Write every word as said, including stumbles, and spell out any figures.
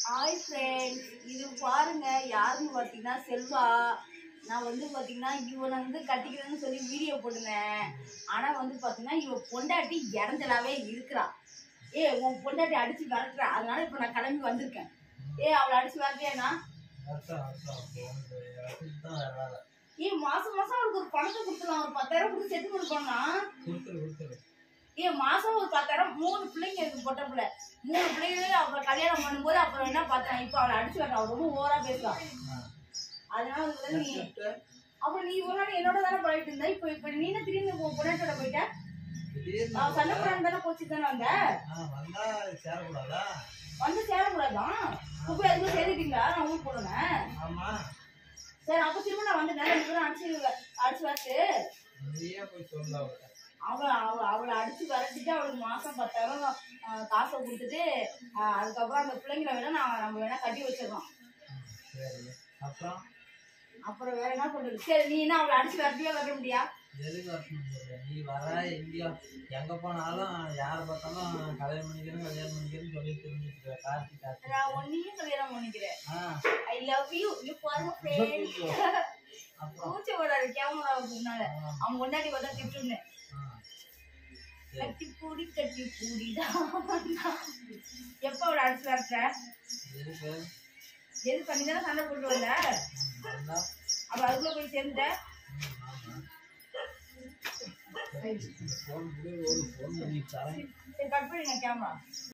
Hi friends, இது பாருங்க யாருன்னு பார்த்தீங்கன்னா செல்வா. நான் வந்து பார்த்தீங்கன்னா இவனை வந்து கட்டிக்கிறேன்னு சொல்லி வீடியோ போட்டுனேன். ஆனால் வந்து பார்த்தீங்கன்னா இவன் பொண்டாட்டி இறஞ்சலாவே இருக்கிறான். ஏ உன் பொண்டாட்டி அடிச்சு விரட்டுறா, அதனால இப்போ நான் கிளம்பி வந்திருக்கேன். ஏ அவளை அடிச்சு விரட்டியாண்ணா? ஏ மாசம் மாசம் அவளுக்கு ஒரு பணத்தை கொடுத்துலாம், ஒரு பத்தாயிரம் கொடுத்து செட்டு கொடுக்கணும்னா. ஏன் மாசம் ஒரு பத்தாயிரம், மூணு பிள்ளைங்க இருக்கு, பொட்ட பிள்ளை மூணு பிள்ளைங்களும் அப்புறம் கல்யாணம் பண்ணும்போது அப்புறம் என்ன பார்த்தேன், இப்போ அவளை அடிச்சு வரா, அவள் ரொம்ப ஓவரா பேசுவான். அதனால நீ அப்புறம் நீ ஒரு நாள் என்னோட தானே போயிட்டு இருந்த, இப்போ இப்போ நீ என்ன திடீர்னு பொண்ணாட்டோட போயிட்ட? அவன் சண்டை போடான்னு தானே கோச்சு தானே வந்த, வந்து சேரக்கூடாதான். இப்போ எதுவும் சேர்த்துட்டீங்களா? நான் ஊருக்கு போடுவேன். சரி அப்போ திரும்ப நான் வந்து நேரம் தூரம் அடிச்சு அடிச்சு வரட்டு. அவளை அவளை அவளை அடிச்சு விரட்டிட்டு அவளுக்கு மாசம் பத்தாயிரம் காசை கொடுத்துட்டு அதுக்கப்புறம் அந்த பிள்ளைங்களை வேணா நான் நம்ம வேணா கட்டி வச்சிடறோம். அப்புறம் அப்புறம் வேற என்ன பண்றது? சரி நீ என்ன அவளை அடிச்சு விரட்டியே வர முடியா? நீ வர எங்கேயோ எங்க போனாலும் யார பார்த்தாலும் கல்யாணம் பண்ணிக்கிறேன் கல்யாணம் பண்ணிக்கிறேன்னு சொல்லி தெரிஞ்சுட்டு கார்த்தி கார்த்தி நான் ஒன்னையும் கல்யாணம் பண்ணிக்கிறேன். I love you. You for friend. பூச்சி ஓடாது கேமரா முன்னால. அவங்க முன்னாடி வந்தா திட்டுன்னு கட்டி பூடி கட்டி பூடிதான். எப்ப அவளை அடிச்சு விரட்டுற? எது பண்ணி தானே சண்டை போட்டு வந்த, அப்ப அதுக்குள்ள போய் சேர்ந்த. சரி கட் பண்ணிங்க கேமரா.